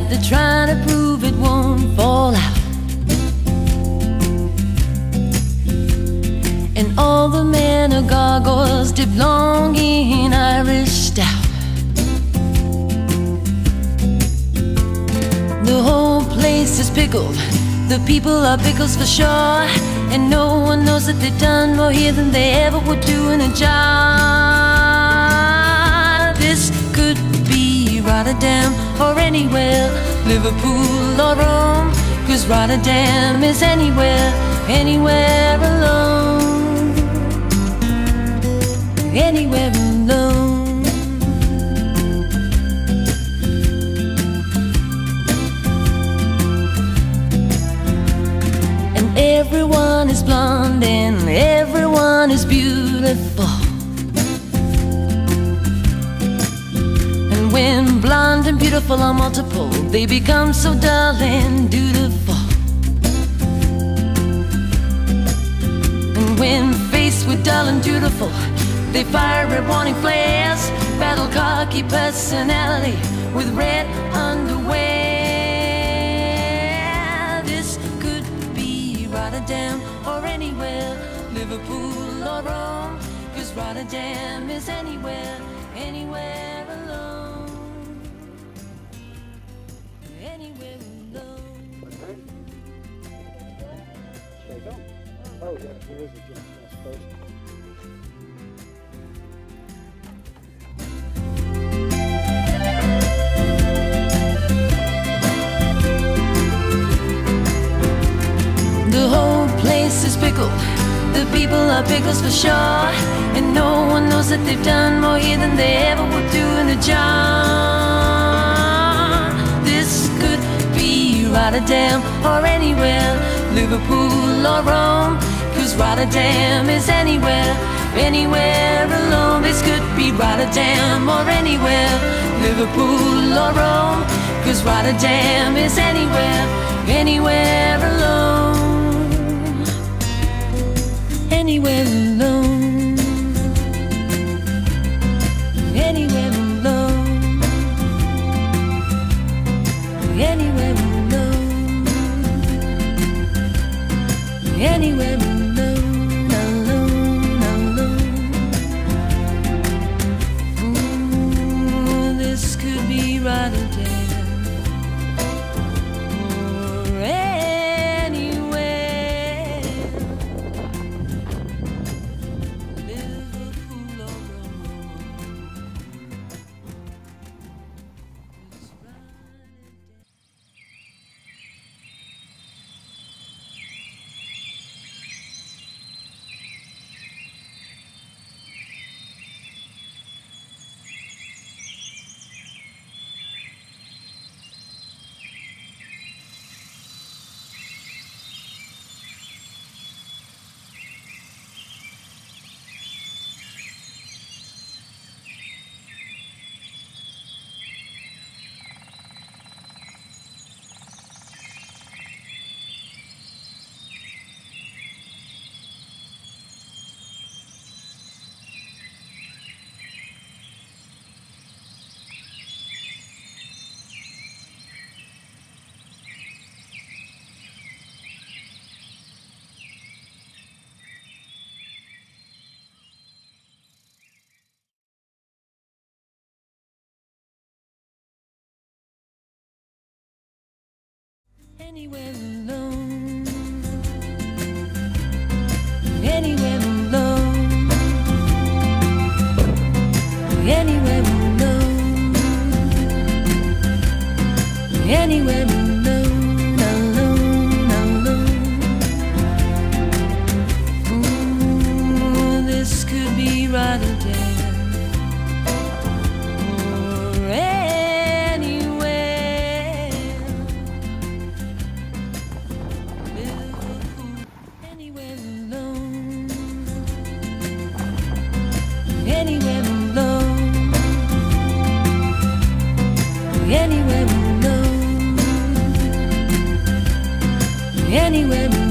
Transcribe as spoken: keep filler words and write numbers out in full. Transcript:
they're trying to prove it won't fall out. And all the men are gargoyles dipped long in Irish stout. The whole place is pickled, the people are pickles for sure, and no one knows that they've done more here than they ever would do in a jar. This could be Rotterdam or anywhere, Liverpool or Rome, 'cause Rotterdam is anywhere, anywhere alone, anywhere alone. Everyone is blonde and everyone is beautiful. And when blonde and beautiful are multiple, they become so dull and dutiful. And when faced with dull and dutiful, they fire red warning flares, battle cocky personality with red underwear. Rotterdam or anywhere, Liverpool or Rome, 'cause Rotterdam is anywhere, anywhere alone, anywhere alone. Straight on. Oh yeah, there is a jump, I suppose. The whole place is pickled, the people are pickles for sure, and no one knows that they've done more here than they ever would do in a jar. This could be Rotterdam or anywhere, Liverpool or Rome, 'cause Rotterdam is anywhere, anywhere alone. This could be Rotterdam or anywhere, Liverpool or Rome, 'cause Rotterdam is anywhere, anywhere alone, anywhere alone, anywhere alone, anywhere alone, anywhere alone, alone, alone. Ooh, this could be Rotterdam. Anywhere alone, anywhere alone, anywhere alone, anywhere alone, alone, alone. Ooh, this could be Rotterdam. Anywhere alone, anywhere alone, anywhere alone.